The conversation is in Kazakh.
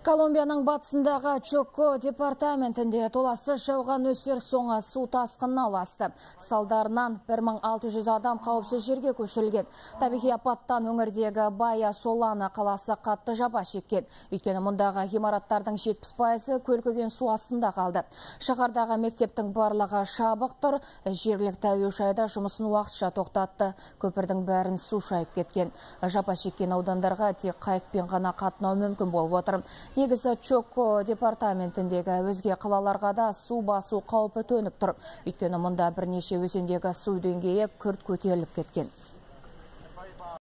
Колумбияның батысындағы Чоко департаментінде толассыз жауған нөсер соңы су тасқынына ұласты. Салдарынан 1600 адам қауіпсіз жерге көшірілген. Табиғи апаттан өңірдегі Бая Солана қаласы қатты жапа шеккен. Өйткені мұндағы ғимараттардың 70%-і көлкіген су астында қалды. Шаһардағы мектептің барлығы жабық тұр. Жергілікті әуежайда жұмысын уақытша тоқтатты. Көпірдің бәрін су шайып кеткен. Жапа шеккен аудандарға тек қайықпен ғана қатынау мүмкін болып отыр. Негізі Чоко департаментіндегі өзге қалаларға да су басу қаупі төніп тұр. Өйткені мұнда бірнеше өзендегі су деңгейі күрт көтеріліп кеткен.